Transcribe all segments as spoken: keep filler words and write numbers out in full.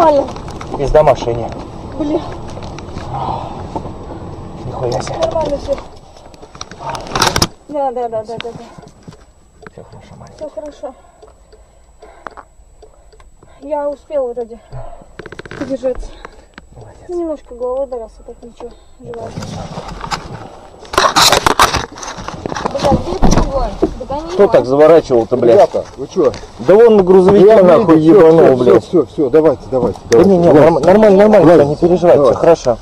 нормально. Пизда машине. Блин. Нихуя себе. Нормально все. Да, да, да, да, да, да. Все хорошо, маленький. Все хорошо. Я успел вроде удержаться. Молодец. Немножко головой ударился, так ничего. Живая. Блядь, где это его? Догони Кто его. так заворачивал-то, блядь? Ребята, вы чё? Да вон на грузовике Я нахуй выйду, всё, ебанул, всё, блядь. Все, все, давайте, давайте. Да давайте. не, не, Давайте. норм- нормально, нормально, Давайте. не переживайте, Давайте. хорошо.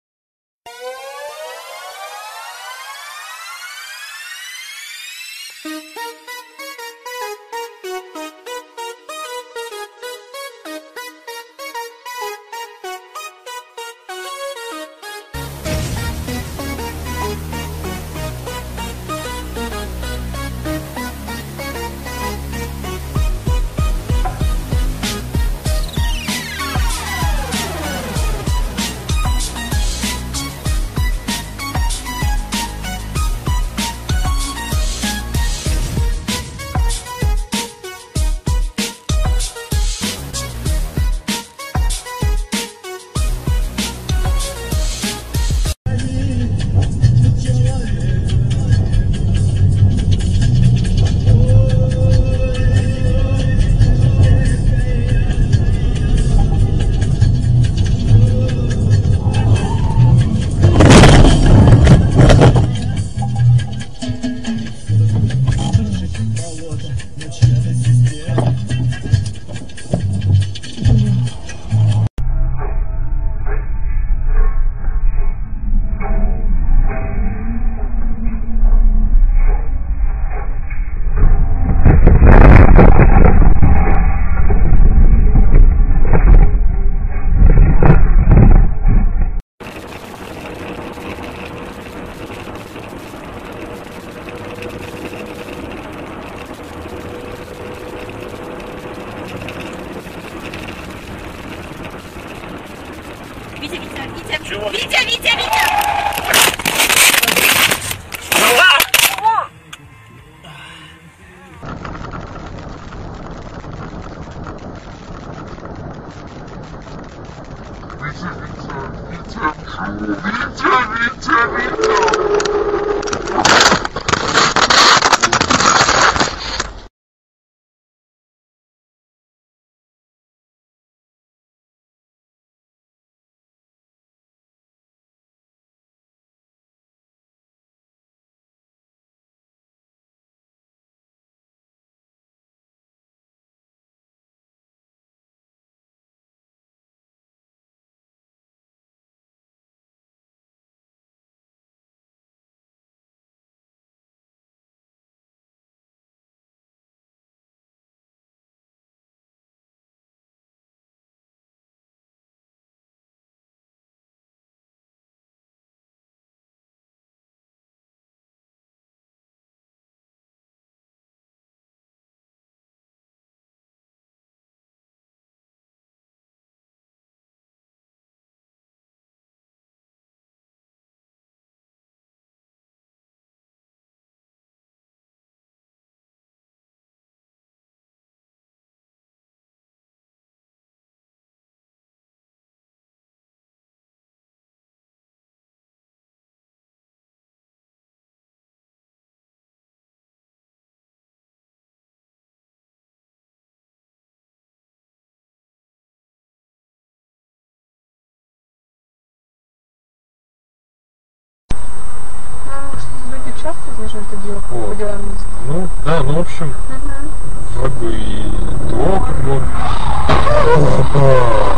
Витя, Витя, Витя, Чего? Витя, Витя, Витя! Люди часто должны это делать Вот. по делам? Ну, да, ну, в общем, Угу. вроде бы и то, как бы...